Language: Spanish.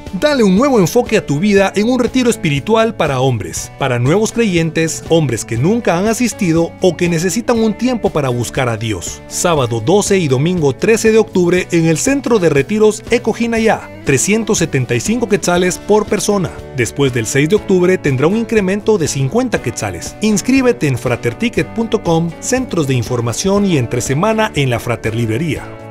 Dale un nuevo enfoque a tu vida en un retiro espiritual para hombres, para nuevos creyentes, hombres que nunca han asistido o que necesitan un tiempo para buscar a Dios. Sábado 12 y domingo 13 de octubre en el Centro de Retiros Ecojinayá, 375 quetzales por persona. Después del 6 de octubre tendrá un incremento de 50 quetzales. Inscríbete en fraterticket.com, centros de información y entre semana en la Fraterlibrería.